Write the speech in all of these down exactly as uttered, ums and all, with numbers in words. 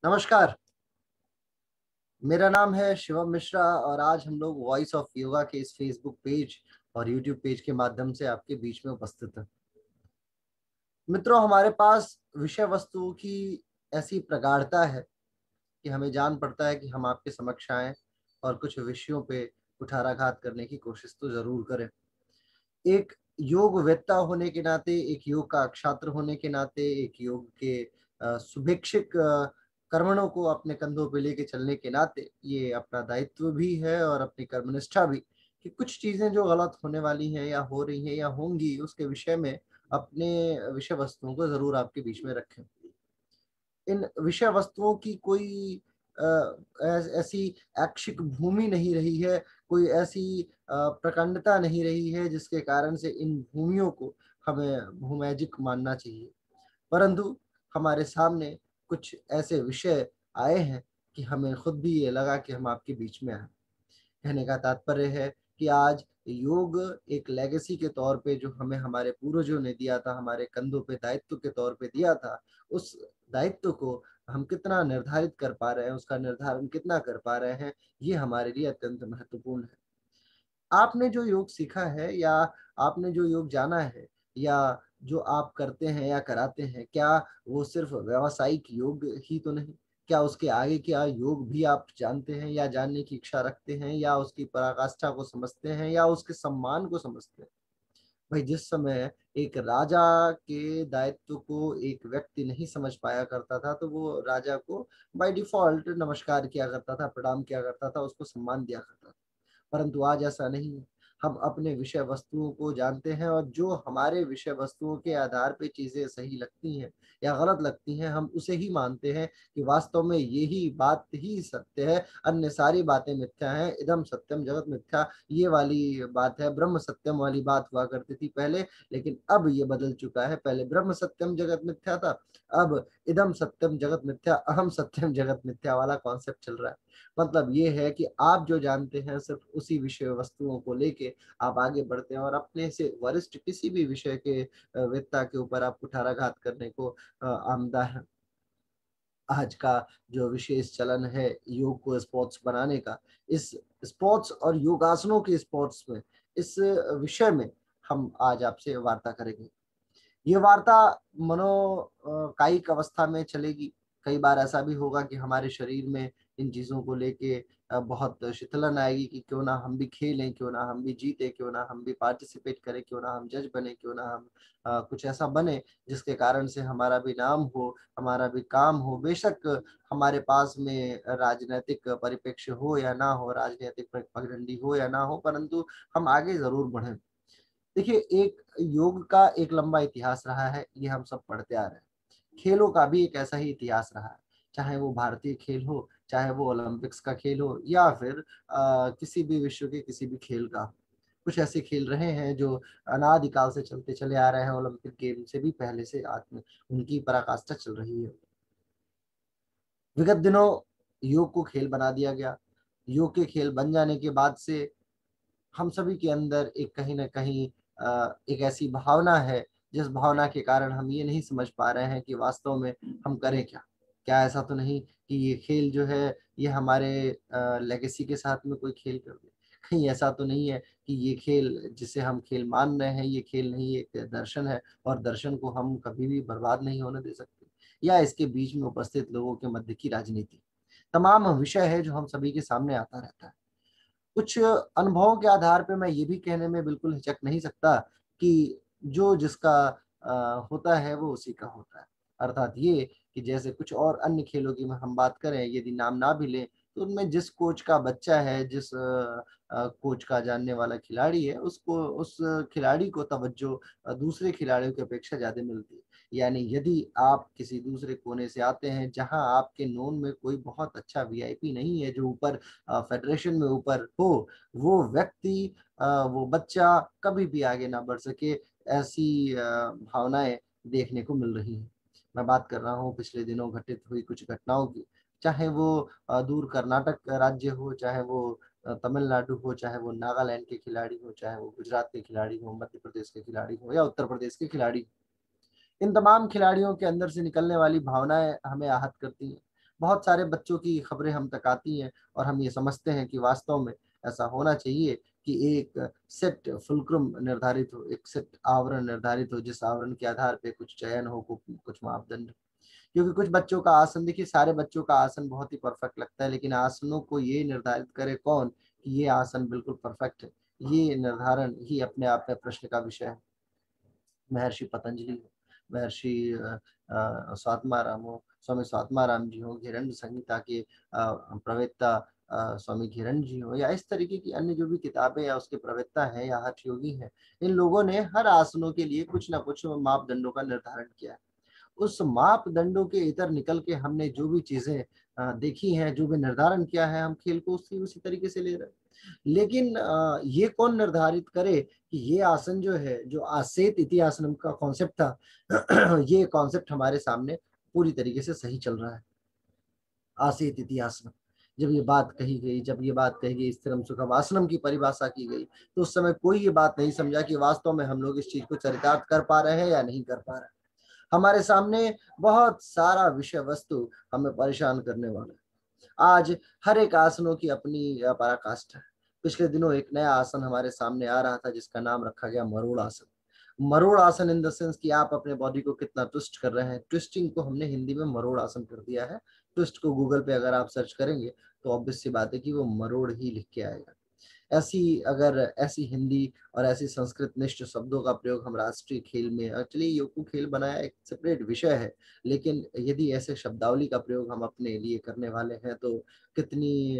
नमस्कार। मेरा नाम है शिवम मिश्रा और आज हम लोग वॉइस ऑफ योगा के इस फेसबुक पेज और यूट्यूब पेज के माध्यम से आपके बीच में उपस्थित हैं। मित्रों, हमारे पास विषय वस्तु की ऐसी प्रगाढ़ता है कि हमें जान पड़ता है कि हम आपके समक्ष आए और कुछ विषयों पे कुठाराघात करने की कोशिश तो जरूर करें। एक योगवेत्ता होने के नाते, एक योग का छात्र होने के नाते, एक योग के अ, शुभेच्छुक अ, कर्मणों को अपने कंधों पे लेके चलने के नाते ये अपना दायित्व भी है और अपनी कर्मनिष्ठा भी कि कुछ चीजें जो गलत होने वाली हैं या हो रही हैं या होंगी उसके विषय में अपने विषय वस्तुओं को जरूर आपके बीच में रखें। इन विषय वस्तुओं की कोई अ, ऐस- ऐसी ऐच्छिक भूमि नहीं रही है, कोई ऐसी अ, प्रखंडता नहीं रही है जिसके कारण से इन भूमियों को हमें भूमैजिक मानना चाहिए। परंतु हमारे सामने कुछ ऐसे विषय आए हैं कि हमें खुद भी ये लगा कि हम आपके बीच में आए। कहने का तात्पर्य है कि आज योग एक लेगेसी के तौर पे जो हमें हमारे पूर्वजों ने दिया था, हमारे कंधों पे दायित्व के तौर पे दिया था, उस दायित्व को हम कितना निर्धारित कर पा रहे हैं, उसका निर्धारण कितना कर पा रहे हैं, ये हमारे लिए अत्यंत महत्वपूर्ण है। आपने जो योग सीखा है या आपने जो योग जाना है या जो आप करते हैं या कराते हैं, क्या वो सिर्फ व्यावसायिक योग ही तो नहीं? क्या उसके आगे क्या योग भी आप जानते हैं या जानने की इच्छा रखते हैं या उसकी पराकाष्ठा को समझते हैं या उसके सम्मान को समझते हैं? भाई, जिस समय एक राजा के दायित्व को एक व्यक्ति नहीं समझ पाया करता था तो वो राजा को बाय डिफॉल्ट नमस्कार किया करता था, प्रणाम किया करता था, उसको सम्मान दिया करता था। परंतु आज ऐसा नहीं है। हम अपने विषय वस्तुओं को जानते हैं और जो हमारे विषय वस्तुओं के आधार पे चीजें सही लगती हैं या गलत लगती हैं, हम उसे ही मानते हैं कि वास्तव में यही बात ही सत्य है, अन्य सारी बातें मिथ्या हैं। इदम सत्यम जगत मिथ्या, ये वाली बात है। ब्रह्म सत्यम वाली बात हुआ करती थी पहले, लेकिन अब ये बदल चुका है। पहले ब्रह्म सत्यम जगत मिथ्या था, अब इदम सत्यम जगत मिथ्या, अहम सत्यम जगत मिथ्या वाला कॉन्सेप्ट चल रहा है। मतलब ये है कि आप जो जानते हैं सिर्फ उसी विषय वस्तुओं को लेके आप आगे बढ़ते हैं और अपने से वरिष्ठ किसी भी विषय के अ, वेत्ता के ऊपर आप कुठाराघात करने को अ, आमदा है। आज का जो विशेष चलन है योग को स्पोर्ट्स बनाने का, इस स्पोर्ट्स और योगासनों के स्पोर्ट्स में, इस विषय में हम आज आपसे वार्ता करेंगे। ये वार्ता मनो अ, कायिक अवस्था में चलेगी। कई बार ऐसा भी होगा कि हमारे शरीर में इन चीज़ों को लेके अ, बहुत शीतलन आएगी कि क्यों ना हम भी खेलें, क्यों ना हम भी जीते, क्यों ना हम भी पार्टिसिपेट करें, क्यों ना हम जज बने, क्यों ना हम अ, कुछ ऐसा बने जिसके कारण से हमारा भी नाम हो, हमारा भी काम हो। बेशक हमारे पास में राजनैतिक परिप्रेक्ष्य हो या ना हो, राजनीतिक पगडंडी हो या ना हो, परंतु हम आगे ज़रूर बढ़ें। देखिए, एक योग का एक लंबा इतिहास रहा है, ये हम सब पढ़ते आ रहे हैं। खेलों का भी एक ऐसा ही इतिहास रहा है, चाहे वो भारतीय खेल हो, चाहे वो ओलंपिक्स का खेल हो या फिर आ, किसी भी विश्व के किसी भी खेल का। कुछ ऐसे खेल रहे हैं जो अनादिकाल से चलते चले आ रहे हैं, ओलंपिक गेम से भी पहले से आज में उनकी पराकाष्ठा चल रही है। विगत दिनों योग को खेल बना दिया गया। योग के खेल बन जाने के बाद से हम सभी के अंदर एक कहीं ना कहीं अ, एक ऐसी भावना है जिस भावना के कारण हम ये नहीं समझ पा रहे हैं कि वास्तव में हम करें क्या। क्या ऐसा तो नहीं कि ये खेल जो है ये हमारे लेगेसी के साथ में कोई खेल कर दे? कहीं ऐसा तो नहीं है कि ये खेल जिसे हम खेल मान रहे हैं ये खेल नहीं, ये एक दर्शन है और दर्शन को हम कभी भी बर्बाद नहीं होने दे सकते? या इसके बीच में उपस्थित लोगों के मध्य की राजनीति, तमाम विषय है जो हम सभी के सामने आता रहता है। कुछ अनुभवों के आधार पे मैं ये भी कहने में बिल्कुल हिचक नहीं सकता कि जो जिसका अ, होता है वो उसी का होता है। अर्थात ये कि जैसे कुछ और अन्य खेलों की में हम बात करें, यदि नाम ना भी लें, तो उनमें जिस कोच का बच्चा है, जिस अ, अ, कोच का जानने वाला खिलाड़ी है, उसको उस खिलाड़ी को तवज्जो अ, दूसरे खिलाड़ियों की अपेक्षा ज़्यादा मिलती है। यानी यदि आप किसी दूसरे कोने से आते हैं जहां आपके नोन में कोई बहुत अच्छा वीआईपी नहीं है जो ऊपर अ, फेडरेशन में ऊपर हो, वो व्यक्ति अ, वो बच्चा कभी भी आगे ना बढ़ सके, ऐसी अ, भावनाएं देखने को मिल रही हैं। मैं बात कर रहा हूँ पिछले दिनों घटित हुई कुछ घटनाओं की, चाहे वो अ, दूर कर्नाटक राज्य हो, चाहे वो अ, तमिलनाडु हो, चाहे वो नागालैंड के खिलाड़ी हो, चाहे वो गुजरात के खिलाड़ी हो, मध्य प्रदेश के खिलाड़ी हो या उत्तर प्रदेश के खिलाड़ी हो। इन तमाम खिलाड़ियों के अंदर से निकलने वाली भावनाएं हमें आहत करती हैं। बहुत सारे बच्चों की खबरें हम तक आती हैं और हम ये समझते हैं कि वास्तव में ऐसा होना चाहिए कि एक सेट फुलक्रम निर्धारित हो, एक सेट आवरण निर्धारित हो, जिस आवरण के आधार पे कुछ चयन हो, कुछ मापदंड। क्योंकि कुछ बच्चों का आसन, देखिए सारे बच्चों का आसन बहुत ही परफेक्ट लगता है, लेकिन आसनों को ये निर्धारित करे कौन कि ये आसन बिल्कुल परफेक्ट है, ये निर्धारण ही अपने आप में प्रश्न का विषय है। महर्षि पतंजलि हो, महर्षि स्वात्माराम हो, स्वामी स्वात्माराम जी हो, घिरण्य संहिता के प्रवक्ता स्वामी घिरण्य जी हो, या इस तरीके की अन्य जो भी किताबें या उसके प्रवक्ता हैं या हठ योगी हैं, इन लोगों ने हर आसनों के लिए कुछ ना कुछ मापदंडों का निर्धारण किया है। उस मापदंडों के इतर निकल के हमने जो भी चीजें देखी हैं, जो भी निर्धारण किया है, हम खेल को उसी उसी तरीके से ले रहे हैं। लेकिन ये कौन निर्धारित करे कि ये आसन जो है, जो आसेत इति आसनम का कॉन्सेप्ट था ये कॉन्सेप्ट हमारे सामने पूरी तरीके से सही चल रहा है। आसेत इति आसनम, जब ये बात कही गई, जब ये बात कही गई स्थिरम सुखम आसनम की परिभाषा की गई, तो उस समय कोई ये बात नहीं समझा कि वास्तव में हम लोग इस चीज को चरितार्थ कर पा रहे हैं या नहीं कर पा रहे हैं। हमारे सामने बहुत सारा विषय वस्तु हमें परेशान करने वाला है। आज हर एक आसनों की अपनी पराकाष्ठा है। पिछले दिनों एक नया आसन हमारे सामने आ रहा था जिसका नाम रखा गया मरोड़ आसन। मरोड़ आसन इन द सेंस कि आप अपने बॉडी को कितना ट्विस्ट कर रहे हैं। ट्विस्टिंग को हमने हिंदी में मरोड़ आसन कर दिया है। ट्विस्ट को गूगल पे अगर आप सर्च करेंगे तो ऑब्वियस सी बात है कि वो मरोड़ ही लिख के आएगा। ऐसी अगर ऐसी हिंदी और ऐसी संस्कृत निष्ठ शब्दों का प्रयोग हम राष्ट्रीय खेल में, एक्चुअली योग को खेल बनाया एक सेपरेट विषय है, लेकिन यदि ऐसे शब्दावली का प्रयोग हम अपने लिए करने वाले हैं तो कितनी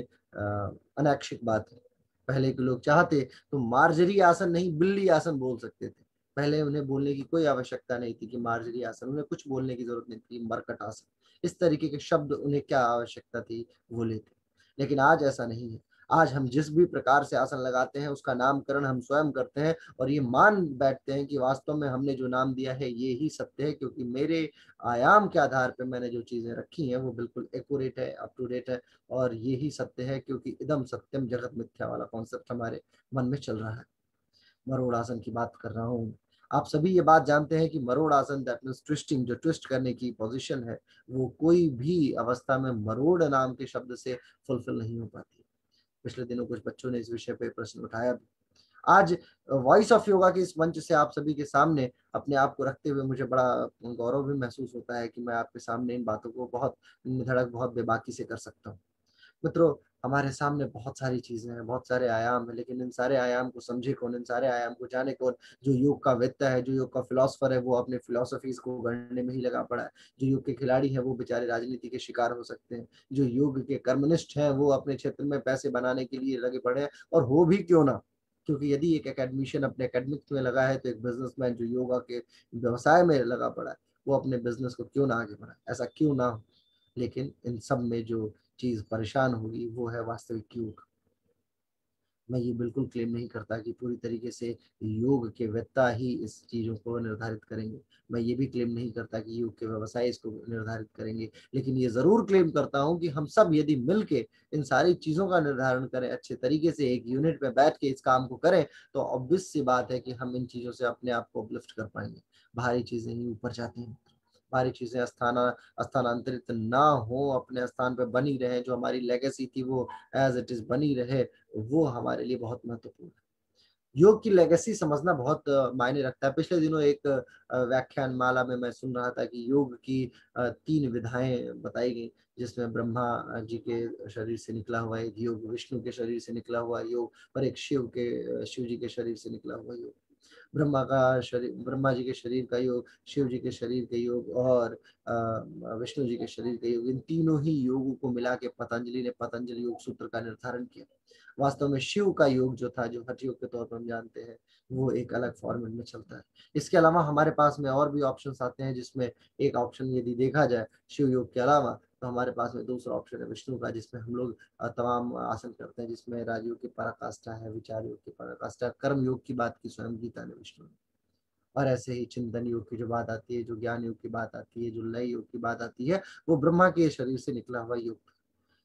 अनैच्छिक बात है। पहले के लोग चाहते तो मार्जरी आसन नहीं बिल्ली आसन बोल सकते थे। पहले उन्हें बोलने की कोई आवश्यकता नहीं थी कि मार्जरी आसन, उन्हें कुछ बोलने की जरूरत नहीं थी। मरकट आसन, इस तरीके के शब्द उन्हें क्या आवश्यकता थी, वो लेते। लेकिन आज ऐसा नहीं है। आज हम जिस भी प्रकार से आसन लगाते हैं उसका नामकरण हम स्वयं करते हैं और ये मान बैठते हैं कि वास्तव में हमने जो नाम दिया है ये ही सत्य है, क्योंकि मेरे आयाम के आधार पर मैंने जो चीजें रखी हैं वो बिल्कुल एक्यूरेट है, अप टू डेट है, और ये ही सत्य है, क्योंकि इदम सत्यम जगत मिथ्या वाला कॉन्सेप्ट हमारे मन में चल रहा है। मरोड़ आसन की बात कर रहा हूँ। आप सभी ये बात जानते हैं कि मरोड़ आसन, दैट मींस ट्विस्टिंग, जो ट्विस्ट करने की पोजीशन है, वो कोई भी अवस्था में मरोड़ नाम के शब्द से फुलफिल नहीं हो पाती। पिछले दिनों कुछ बच्चों ने इस विषय पे प्रश्न उठाया भी। आज वॉइस ऑफ योगा के इस मंच से आप सभी के सामने अपने आप को रखते हुए मुझे बड़ा गौरव भी महसूस होता है कि मैं आपके सामने इन बातों को बहुत निधड़क, बहुत बेबाकी से कर सकता हूँ। मित्रों, हमारे सामने बहुत सारी चीजें हैं, बहुत सारे आयाम हैं, लेकिन इन सारे आयाम को समझे कौन, इन सारे आयाम को जाने कौन? जो योग का वेत्ता है, जो योग का फिलोसफर है, वो अपने फिलोसफीज को गढ़ने में ही लगा पड़ा है। जो योग के खिलाड़ी हैं वो बेचारे राजनीति के शिकार हो सकते हैं। जो योग के कर्मनिष्ठ हैं वो अपने क्षेत्र में पैसे बनाने के लिए लगे पड़े हैं, और हो भी क्यों ना, क्योंकि यदि एक एकेडमिशियन अपने एकेडमिक्स में लगा है तो एक बिजनेसमैन जो योगा के व्यवसाय में लगा पड़ा है वो अपने बिजनेस को क्यों ना आगे बढ़ाए, ऐसा क्यों ना हो। लेकिन इन सब में जो चीज परेशान होगी वो है वास्तविक योग। मैं ये बिल्कुल क्लेम नहीं करता कि पूरी तरीके से योग के वेत्ता ही इस चीजों को निर्धारित करेंगे। मैं ये भी क्लेम नहीं करता कि योग के व्यवसाय इसको निर्धारित करेंगे, लेकिन ये जरूर क्लेम करता हूँ कि हम सब यदि मिलके इन सारी चीजों का निर्धारण करें, अच्छे तरीके से एक यूनिट में बैठ के इस काम को करें, तो ऑब्वियस सी बात है कि हम इन चीजों से अपने आप को अपलिफ्ट कर पाएंगे। बाहरी चीजें ही ऊपर जाती हैं, हमारी चीजें स्थाना स्थानांतरित ना हो, अपने स्थान पे बनी रहे, जो हमारी लेगेसी थी वो एज इट इज बनी रहे, वो हमारे लिए बहुत महत्वपूर्ण है। योग की लेगेसी समझना बहुत अ, मायने रखता है। पिछले दिनों एक अ, व्याख्यान माला में मैं सुन रहा था कि योग की अ, तीन विधाएं बताई गई, जिसमें ब्रह्मा जी के शरीर से निकला हुआ एक योग, विष्णु के शरीर से निकला हुआ योग, और एक शिव के शिव जी के शरीर से निकला हुआ योग। ब्रह्मा का शरीर, ब्रह्मा जी के शरीर का योग, शिव जी के शरीर के योग, और विष्णु जी के शरीर के योग, इन तीनों ही योगों को मिला के पतंजलि ने पतंजलि योग सूत्र का निर्धारण किया। वास्तव में शिव का योग जो था, जो हठ योग के तौर पर हम जानते हैं, वो एक अलग फॉर्मेट में चलता है। इसके अलावा हमारे पास में और भी ऑप्शंस आते हैं, जिसमें एक ऑप्शन यदि देखा जाए शिव योग के अलावा, तो हमारे पास में दूसरा ऑप्शन है विष्णु का, जिसमें हम लोग तमाम आसन करते हैं, जिसमें राजयोग की पराकाष्ठा है, विचार योग की पराकाष्ठा, कर्म योग की बात की स्वयं गीता ने विष्णु ने। और ऐसे ही चिंतन योग की जो बात आती है, जो ज्ञान योग की बात आती है, जो लय योग की बात आती है, वो ब्रह्मा के शरीर से निकला हुआ योग।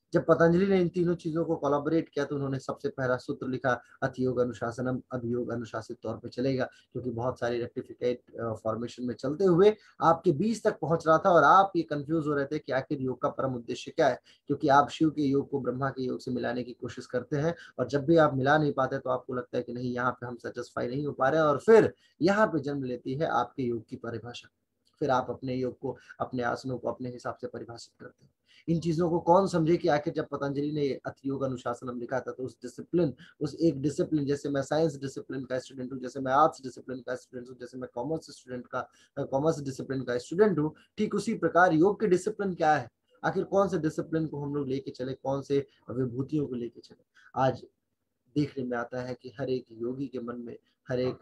जब पतंजलि ने इन तीनों चीजों को कोलैबोरेट किया तो उन्होंने सबसे पहला सूत्र लिखा, अतियोग अनुशासनम, अभियोग अनुशासित तौर पे चलेगा, क्योंकि बहुत सारी रेक्टिफिकेट फॉर्मेशन में चलते हुए आपके बीच तक पहुंच रहा था और आप ये कंफ्यूज हो रहे थे कि आखिर योग का परम उद्देश्य क्या है, क्योंकि आप शिव के योग को ब्रह्मा के योग से मिलाने की कोशिश करते हैं और जब भी आप मिला नहीं पाते तो आपको लगता है कि नहीं, यहाँ पे हम सेटिस्फाई नहीं हो पा रहे हैं, और फिर यहाँ पे जन्म लेती है आपके योग की परिभाषा। फिर आप अपने योग को, अपने आसनों को अपने हिसाब से परिभाषित करते हैं। इन चीजों को कौन समझे कि आखिर जब पतंजलि ने अतियोग अनुशासनम लिखा था तो उस डिसिप्लिन, उस एक डिसिप्लिन, जैसे मैं साइंस डिसिप्लिन का स्टूडेंट हूँ, जैसे मैं आर्ट्स डिसिप्लिन का स्टूडेंट हूँ, जैसे मैं कॉमर्स स्टूडेंट का कॉमर्स डिसिप्लिन का स्टूडेंट हूँ, ठीक उसी प्रकार योग के डिसिप्लिन क्या है, आखिर कौन से डिसिप्लिन को हम लोग लेके चले, कौन से विभूतियों को लेके चले। आज देखने में आता है कि हर एक योगी के मन में, हर एक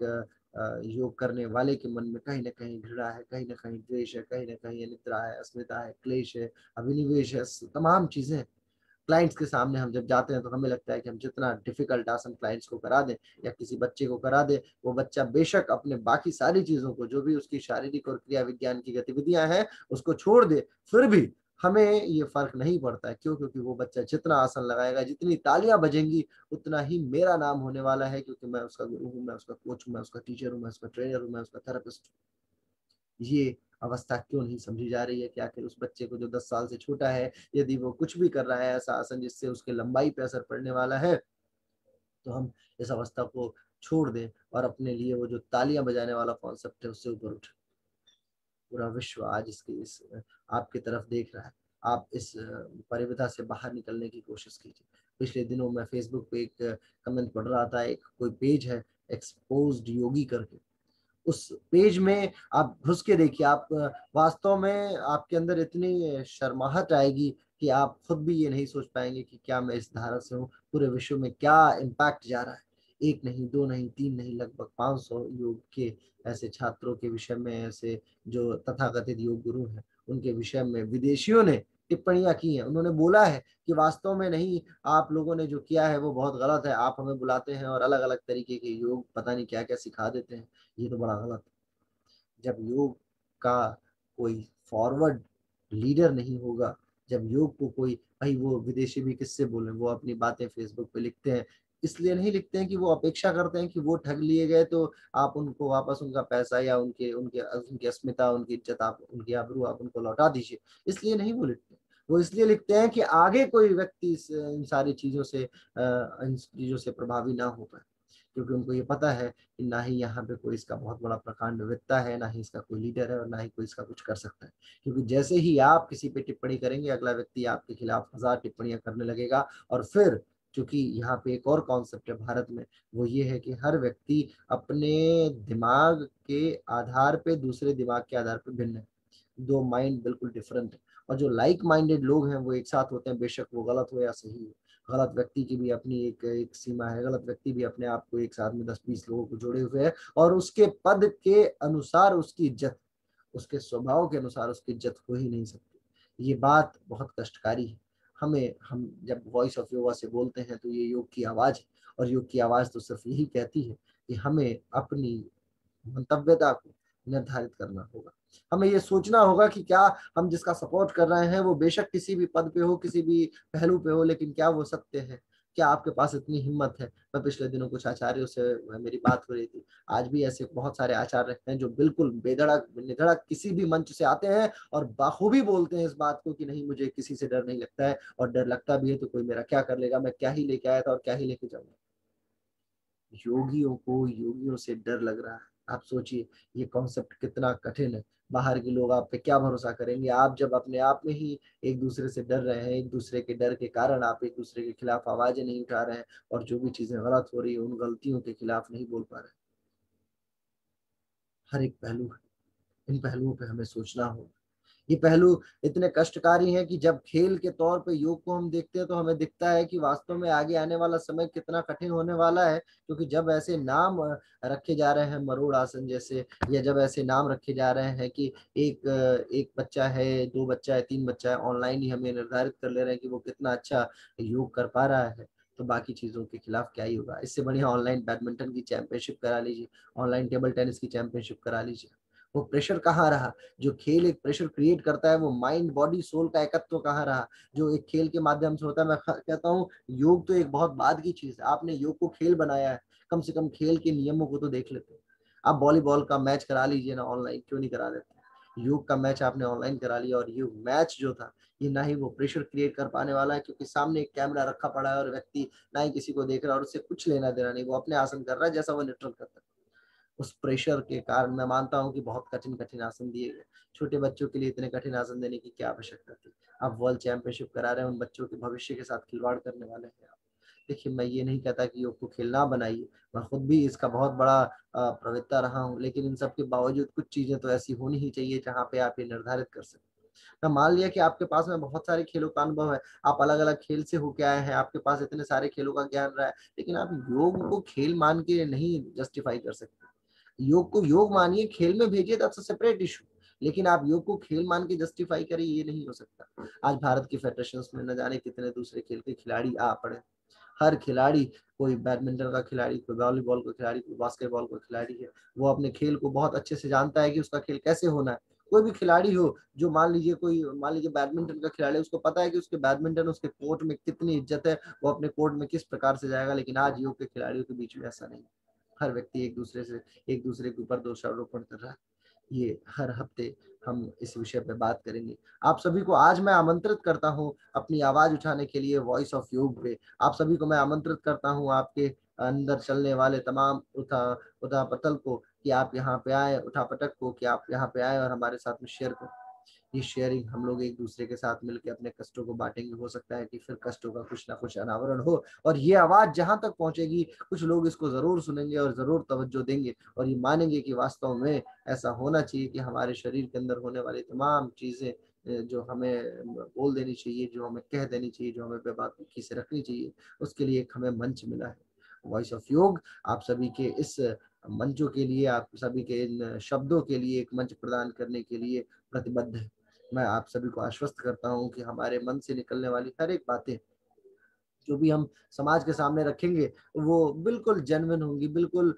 योग करने वाले के मन में कहीं ना कहीं घृणा है, कहीं ना कहीं द्वेष है, कहीं ना कहीं अनिद्रा है, अस्मिता है, क्लेश है, अभिनिवेश है, तमाम चीजें। क्लाइंट्स के सामने हम जब जाते हैं तो हमें लगता है कि हम जितना डिफिकल्ट आसन क्लाइंट्स को करा दें या किसी बच्चे को करा दें, वो बच्चा बेशक अपने बाकी सारी चीजों को, जो भी उसकी शारीरिक और क्रिया विज्ञान की गतिविधियां हैं, उसको छोड़ दे, फिर भी हमें ये फर्क नहीं पड़ता है। क्यों? क्योंकि वो बच्चा जितना आसन लगाएगा, जितनी तालियां बजेंगी, उतना ही मेरा नाम होने वाला है, क्योंकि मैं उसका गुरु हूँ, मैं उसका कोच हूँ, मैं उसका टीचर हूँ, मैं उसका ट्रेनर हूँ, मैं उसका थेरेपिस्ट हूँ। ये अवस्था क्यों नहीं समझी जा रही है कि आखिर उस बच्चे को जो दस साल से छोटा है, यदि वो कुछ भी कर रहा है ऐसा आसन जिससे उसके लंबाई पे असर पड़ने वाला है, तो हम इस अवस्था को छोड़ दें और अपने लिए वो जो तालियां बजाने वाला कॉन्सेप्ट है उससे ऊपर उठे। पूरा विश्व आज इसकी इस आपकी तरफ देख रहा है। आप इस परिविधा से बाहर निकलने की कोशिश कीजिए। पिछले दिनों मैं फेसबुक पे एक कमेंट पढ़ रहा था, एक कोई पेज है एक्सपोज्ड योगी करके, उस पेज में आप घुस के देखिए, आप वास्तव में आपके अंदर इतनी शर्माहट आएगी कि आप खुद भी ये नहीं सोच पाएंगे कि क्या मैं इस धारा से हूँ, पूरे विश्व में क्या इम्पैक्ट जा रहा है। एक नहीं, दो नहीं, तीन नहीं, लगभग पाँच सौ योग के ऐसे छात्रों के विषय में, ऐसे जो तथाकथित योग गुरु हैं उनके विषय में विदेशियों ने टिप्पणियां की हैं। उन्होंने बोला है कि वास्तव में नहीं, आप लोगों ने जो किया है वो बहुत गलत है, आप हमें बुलाते हैं और अलग अलग तरीके के योग पता नहीं क्या क्या सिखा देते हैं, ये तो बड़ा गलत है। जब योग का कोई फॉरवर्ड लीडर नहीं होगा, जब योग को कोई, भाई वो विदेशी भी किससे बोले, वो अपनी बातें फेसबुक पे लिखते हैं, इसलिए नहीं लिखते हैं कि वो अपेक्षा करते हैं कि वो ठग लिए गए तो आप उनको वापस उनका पैसा या उनके उनके उनकी अस्मिता, उनकी इज्जत, आप उनकी आबरू आप उनको लौटा दीजिए, इसलिए नहीं वो लिखते। वो इसलिए लिखते हैं कि आगे कोई व्यक्ति इन सारी चीजों से इन चीजों से प्रभावी ना हो पाए, क्योंकि उनको ये पता है कि ना ही यहाँ पे कोई इसका बहुत बड़ा प्रकांड वित्ता है, ना ही इसका कोई लीडर है और ना ही कोई इसका कुछ कर सकता है। क्योंकि जैसे ही आप किसी पे टिप्पणी करेंगे, अगला व्यक्ति आपके खिलाफ हजार टिप्पणियां करने लगेगा। और फिर चूंकि यहाँ पे एक और कॉन्सेप्ट है भारत में, वो ये है कि हर व्यक्ति अपने दिमाग के आधार पे दूसरे दिमाग के आधार पे भिन्न है, दो माइंड बिल्कुल डिफरेंट है। और जो लाइक माइंडेड लोग हैं वो एक साथ होते हैं, बेशक वो गलत हो या सही हो। गलत व्यक्ति की भी अपनी एक एक सीमा है, गलत व्यक्ति भी अपने आप को एक साथ में दस बीस लोगों को जोड़े हुए है और उसके पद के अनुसार उसकी इज्जत, उसके स्वभाव के अनुसार उसकी इज्जत हो ही नहीं सकती। ये बात बहुत कष्टकारी है। हमें, हम जब वॉइस ऑफ योगा से बोलते हैं तो ये योग की आवाज है, और योग की आवाज तो सिर्फ यही कहती है कि हमें अपनी मंतव्यता को निर्धारित करना होगा। हमें ये सोचना होगा कि क्या हम जिसका सपोर्ट कर रहे हैं वो बेशक किसी भी पद पे हो, किसी भी पहलू पे हो, लेकिन क्या वो सत्य है, क्या आपके पास इतनी हिम्मत है। मैं पिछले दिनों कुछ आचार्यों से मेरी बात हो रही थी, आज भी ऐसे बहुत सारे आचार्य हैं जो बिल्कुल बेधड़क निधड़क किसी भी मंच से आते हैं और बाखूबी बोलते हैं इस बात को कि नहीं, मुझे किसी से डर नहीं लगता है, और डर लगता भी है तो कोई मेरा क्या कर लेगा, मैं क्या ही लेके आया था और क्या ही लेके जाऊंगा। योगियों को योगियों से डर लग रहा है। आप सोचिए ये कॉन्सेप्ट कितना कठिन है। बाहर के लोग आप पे क्या भरोसा करेंगे, आप जब अपने आप में ही एक दूसरे से डर रहे हैं, एक दूसरे के डर के कारण आप एक दूसरे के खिलाफ आवाजें नहीं उठा रहे हैं, और जो भी चीजें गलत हो रही है उन गलतियों के खिलाफ नहीं बोल पा रहे। हर एक पहलू है, इन पहलुओं पे हमें सोचना होगा। ये पहलू इतने कष्टकारी हैं कि जब खेल के तौर पे योग को हम देखते हैं तो हमें दिखता है कि वास्तव में आगे आने वाला समय कितना कठिन होने वाला है, क्योंकि जब ऐसे नाम रखे जा रहे हैं मरोड़ आसन जैसे, या जब ऐसे नाम रखे जा रहे हैं कि एक एक बच्चा है, दो बच्चा है, तीन बच्चा है, ऑनलाइन ही हमें निर्धारित कर ले रहे हैं कि वो कितना अच्छा योग कर पा रहा है, तो बाकी चीजों के खिलाफ क्या ही होगा। इससे बढ़िया ऑनलाइन बैडमिंटन की चैंपियनशिप करा लीजिए, ऑनलाइन टेबल टेनिस की चैंपियनशिप करा लीजिए। वो प्रेशर कहाँ रहा? जो खेल एक प्रेशर क्रिएट करता है, वो माइंड बॉडी सोल का एकत्व कहाँ रहा, जो एक खेल के माध्यम से होता है? मैं कहता हूँ योग तो एक बहुत बाद की चीज है। आपने योग को खेल बनाया है, कम से कम खेल के नियमों को तो देख लेते। आप वॉलीबॉल का मैच करा लीजिए ना ऑनलाइन, क्यों नहीं करा देते? योग का मैच आपने ऑनलाइन करा लिया, और योग मैच जो था, ये ना ही वो प्रेशर क्रिएट कर पाने वाला है, क्योंकि सामने एक कैमरा रखा पड़ा है और व्यक्ति ना ही किसी को देख रहा है और उससे कुछ लेना देना नहीं, वो अपने आसन कर रहा है जैसा वो नेचुरल करता है। उस प्रेशर के कारण मैं मानता हूँ कि बहुत कठिन कठिन आसन दिए गए। छोटे बच्चों के लिए इतने कठिन आसन देने की क्या आवश्यकता थी? आप वर्ल्ड चैंपियनशिप करा रहे हैं, उन बच्चों के भविष्य के साथ खिलवाड़ करने वाले हैं आप। देखिए, मैं ये नहीं कहता कि योग को खेल ना बनाइए, मैं खुद भी इसका बहुत बड़ा अ, प्रवक्ता रहा हूँ, लेकिन इन सब के बावजूद कुछ चीजें तो ऐसी होनी ही चाहिए जहाँ पे आप ये निर्धारित कर सकें। मैं मान लिया कि आपके पास में बहुत सारे खेलों का अनुभव है, आप अलग अलग खेल से होके आए हैं, आपके पास इतने सारे खेलों का ज्ञान रहा है, लेकिन आप योग को खेल मान के नहीं जस्टिफाई कर सकते। योग को योग मानिए, खेल में भेजिए, दैट्स अ सेपरेट इशू, लेकिन आप योग को खेल मान के जस्टिफाई करें, ये नहीं हो सकता। आज भारत की फेडरेशन में न जाने कितने दूसरे खेल के खिलाड़ी आ पड़े। हर खिलाड़ी, कोई बैडमिंटन का खिलाड़ी, कोई वॉलीबॉल का खिलाड़ी, कोई बास्केटबॉल का खिलाड़ी है, वो अपने खेल को बहुत अच्छे से जानता है कि उसका खेल कैसे होना है। कोई भी खिलाड़ी हो, जो मान लीजिए कोई मान लीजिए बैडमिंटन का खिलाड़ी, उसको पता है कि उसके बैडमिंटन, उसके कोर्ट में कितनी इज्जत है, वो अपने कोर्ट में किस प्रकार से जाएगा। लेकिन आज योग के खिलाड़ियों के बीच में ऐसा नहीं। हर व्यक्ति एक दूसरे से एक दूसरे के ऊपर दोषारोपण कर रहा है। ये हर हफ्ते हम इस विषय पे बात करेंगे। आप सभी को आज मैं आमंत्रित करता हूँ अपनी आवाज उठाने के लिए वॉइस ऑफ योग पे। आप सभी को मैं आमंत्रित करता हूँ आपके अंदर चलने वाले तमाम उठा उठा पटल को, कि आप यहाँ पे आए, उठा पटक को, कि आप यहाँ पे आए और हमारे साथ में शेयर करें। ये शेयरिंग हम लोग एक दूसरे के साथ मिलकर अपने कष्टों को बांटेंगे। हो सकता है कि फिर कष्टों का कुछ ना कुछ अनावरण हो, और ये आवाज जहां तक पहुंचेगी, कुछ लोग इसको जरूर सुनेंगे और जरूर तवज्जो देंगे, और ये मानेंगे कि वास्तव में ऐसा होना चाहिए कि हमारे शरीर के अंदर होने वाली तमाम चीजें जो हमें बोल देनी चाहिए, जो हमें कह देनी चाहिए, जो हमें बेबाकी से रखनी चाहिए, उसके लिए एक हमें मंच मिला है, वॉइस ऑफ योग। आप सभी के इस मंचों के लिए, आप सभी के इन शब्दों के लिए एक मंच प्रदान करने के लिए प्रतिबद्ध है। मैं आप सभी को आश्वस्त करता हूं कि हमारे मन से निकलने वाली हर एक बातें जो भी हम समाज के सामने रखेंगे, वो बिल्कुल जेन्युइन होंगी, बिल्कुल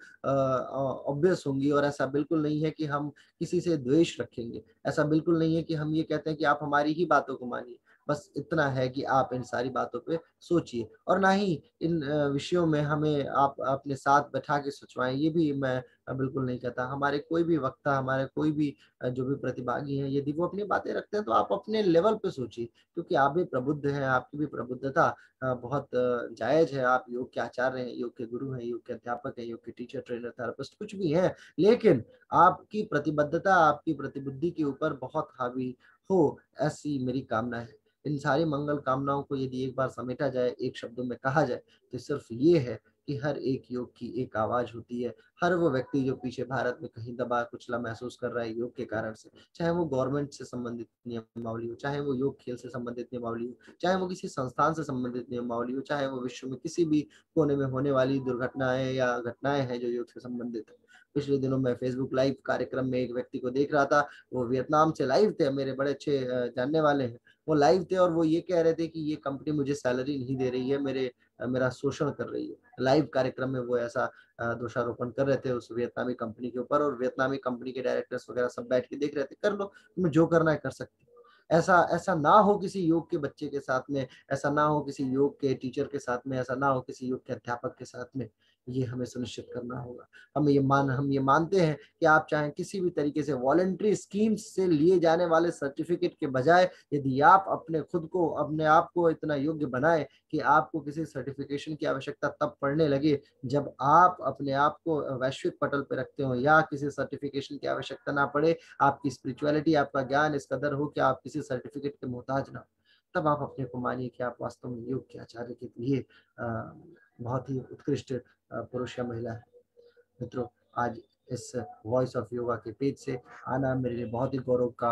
ऑब्वियस होंगी, और ऐसा बिल्कुल नहीं है कि हम किसी से द्वेष रखेंगे। ऐसा बिल्कुल नहीं है कि हम ये कहते हैं कि आप हमारी ही बातों को मानिए। बस इतना है कि आप इन सारी बातों पे सोचिए, और ना ही इन अ, विषयों में हमें आप अपने साथ बैठा के सोचवाएं, ये भी मैं अ, बिल्कुल नहीं कहता। हमारे कोई भी वक्ता, हमारे कोई भी अ, जो भी प्रतिभागी हैं, यदि वो अपनी बातें रखते हैं, तो आप अपने लेवल पे सोचिए, क्योंकि आप भी प्रबुद्ध हैं, आपकी भी प्रबुद्धता अ, बहुत अ, जायज है। आप योग के आचार्य हैं, योग के गुरु हैं, योग के अध्यापक हैं, योग के टीचर, ट्रेनर, थेरेपिस्ट कुछ भी हैं, लेकिन आपकी प्रतिबद्धता, आपकी प्रतिबुद्धि के ऊपर बहुत हावी हो, ऐसी मेरी कामना है। इन सारी मंगल कामनाओं को यदि एक बार समेटा जाए, एक शब्दों में कहा जाए, तो सिर्फ ये है कि हर एक योग की एक आवाज होती है। हर वो व्यक्ति जो पीछे भारत में कहीं दबा कुचला महसूस कर रहा है योग के कारण से, चाहे वो गवर्नमेंट से संबंधित नियमावली हो, चाहे वो योग खेल से संबंधित नियमावली हो, चाहे वो किसी संस्थान से संबंधित नियमावली हो, चाहे वो विश्व में किसी भी कोने में होने वाली दुर्घटनाएं या घटनाएं हैं जो योग से संबंधित है। पिछले दिनों मैं फेसबुक लाइव कार्यक्रम में एक व्यक्ति को देख रहा था, वो वियतनाम से लाइव थे, मेरे बड़े अच्छे अ, जानने वाले हैं। वो लाइव थे और वो ये कह रहे थे कि ये कंपनी मुझे सैलरी नहीं दे रही है, मेरे अ, मेरा शोषण कर रही है। लाइव कार्यक्रम में वो ऐसा अ, दोषारोपण कर रहे थे उस वियतनामी कंपनी के ऊपर, और वियतनामी कंपनी के डायरेक्टर्स वगैरह सब बैठ के देख रहे थे। कर लो, तुम्हें जो करना है कर सकते हो। ऐसा ऐसा ना हो किसी योग के बच्चे के साथ में, ऐसा ना हो किसी योग के टीचर के साथ में, ऐसा ना हो किसी योग के अध्यापक के साथ में। ये हमें सुनिश्चित करना होगा। हम ये मान हम ये मानते हैं कि आप चाहे किसी भी तरीके से वॉलंटरी स्कीम्स से लिए जाने वाले सर्टिफिकेट के बजाय, यदि आप अपने खुद को, अपने आप को इतना योग्य बनाए कि आपको किसी सर्टिफिकेशन की आवश्यकता तब पड़ने लगे जब आप अपने आप को वैश्विक पटल पर रखते हो, या किसी सर्टिफिकेशन की आवश्यकता ना पड़े, आपकी स्पिरिचुअलिटी, आपका ज्ञान इस कदर हो कि आप किसी सर्टिफिकेट के मोहताज ना हो, तब आप अपने को मानिए कि आप वास्तव में योग के आचार्य के लिए अ, बहुत ही उत्कृष्ट अ, पुरुष या महिला है। मित्रों, आज इस वॉइस ऑफ योगा के पेज से आना मेरे लिए बहुत ही गौरव का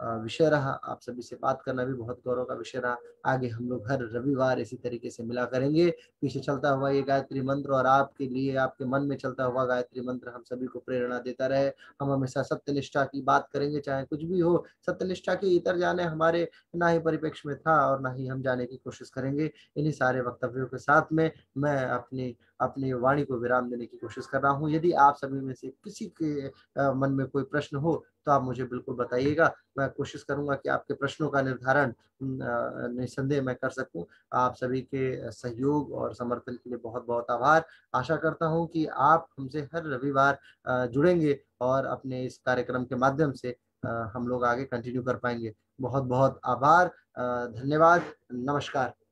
विषय रहा। आप सभी से बात करना भी बहुत गौरव का विषय रहा। आगे हम लोग हर रविवार इसी तरीके से मिला करेंगे। पीछे चलता हुआ ये गायत्री मंत्र और आपके लिए, आपके मन में चलता हुआ गायत्री मंत्र हम सभी को प्रेरणा देता रहे। हम हमेशा सत्यनिष्ठा की बात करेंगे, चाहे कुछ भी हो। सत्यनिष्ठा के इतर जाने हमारे ना ही परिप्रेक्ष्य में था और ना ही हम जाने की कोशिश करेंगे। इन्हीं सारे वक्तव्यों के साथ में मैं अपनी अपनी वाणी को विराम देने की कोशिश कर रहा हूँ। यदि आप सभी में से किसी के मन में कोई प्रश्न हो तो आप मुझे बिल्कुल बताइएगा। मैं कोशिश करूंगा कि आपके प्रश्नों का निर्धारण निसंदेह मैं कर सकूं। आप सभी के सहयोग और समर्थन के लिए बहुत बहुत आभार। आशा करता हूं कि आप हमसे हर रविवार जुड़ेंगे और अपने इस कार्यक्रम के माध्यम से हम लोग आगे कंटिन्यू कर पाएंगे। बहुत बहुत आभार, धन्यवाद, नमस्कार।